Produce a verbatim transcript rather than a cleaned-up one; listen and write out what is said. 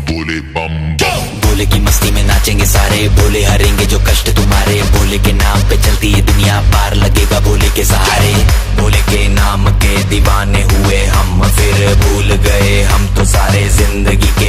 बोले बम बम। भोले की मस्ती में नाचेंगे सारे, भोले हरेंगे जो कष्ट तुम्हारे। भोले के नाम पे चलती है दुनिया, पार लगेगा भोले के सहारे। भोले के नाम के दीवाने हुए हम, फिर भूल गए हम तो सारे जिंदगी के